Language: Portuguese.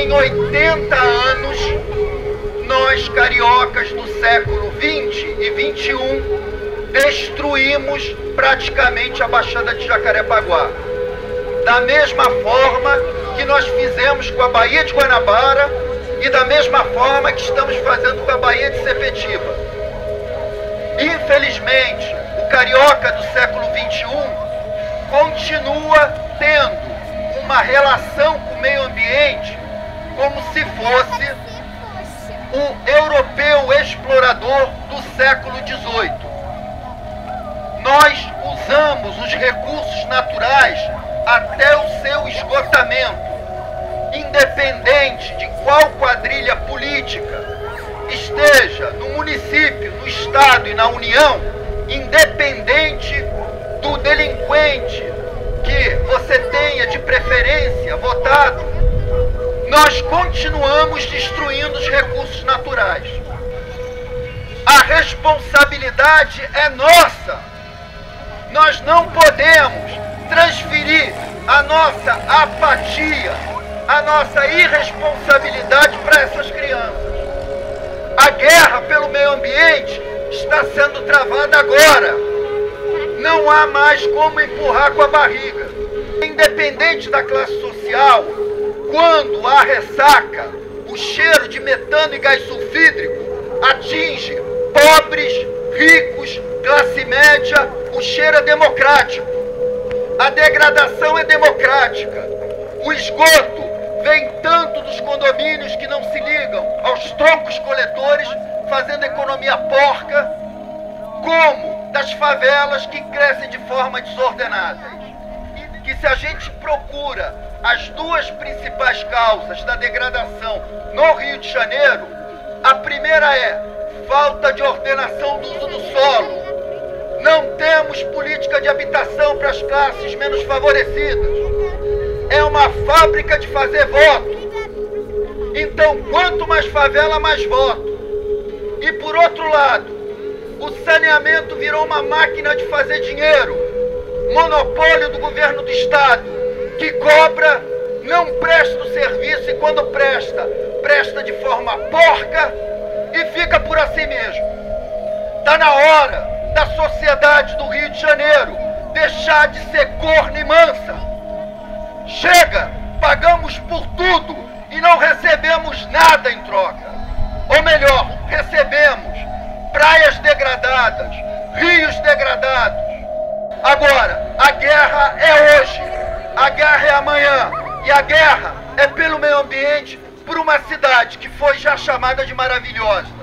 Em 80 anos, nós, cariocas do século 20 e 21, destruímos praticamente a Baixada de Jacarepaguá. Da mesma forma que nós fizemos com a Baía de Guanabara e da mesma forma que estamos fazendo com a Baía de Sepetiba. Infelizmente, o carioca do século 21 continua tendo uma relação com o meio ambiente como se fosse o europeu explorador do século XVIII. Nós usamos os recursos naturais até o seu esgotamento, independente de qual quadrilha política esteja no município, no estado e na União, independente do delinquente que você tenha de preferência votado, nós continuamos destruindo os recursos naturais. A responsabilidade é nossa. Nós não podemos transferir a nossa apatia, a nossa irresponsabilidade para essas crianças. A guerra pelo meio ambiente está sendo travada agora. Não há mais como empurrar com a barriga. Independente da classe social, quando há ressaca, o cheiro de metano e gás sulfídrico atinge pobres, ricos, classe média, o cheiro é democrático. A degradação é democrática. O esgoto vem tanto dos condomínios que não se ligam aos troncos coletores, fazendo economia porca, como das favelas que crescem de forma desordenada. Que se a gente procura as duas principais causas da degradação no Rio de Janeiro, a primeira é falta de ordenação do uso do solo. Não temos política de habitação para as classes menos favorecidas. É uma fábrica de fazer voto. Então, quanto mais favela, mais voto. E por outro lado, o saneamento virou uma máquina de fazer dinheiro. Monopólio do governo do estado, que cobra, não presta o serviço e quando presta, presta de forma porca e fica por assim mesmo. Está na hora da sociedade do Rio de Janeiro deixar de ser corno e mansa. Chega, pagamos por tudo e não recebemos nada em troca. Ou melhor, recebemos praias degradadas, rios degradados. Agora, a guerra é hoje, a guerra é amanhã e a guerra é pelo meio ambiente por uma cidade que foi já chamada de maravilhosa.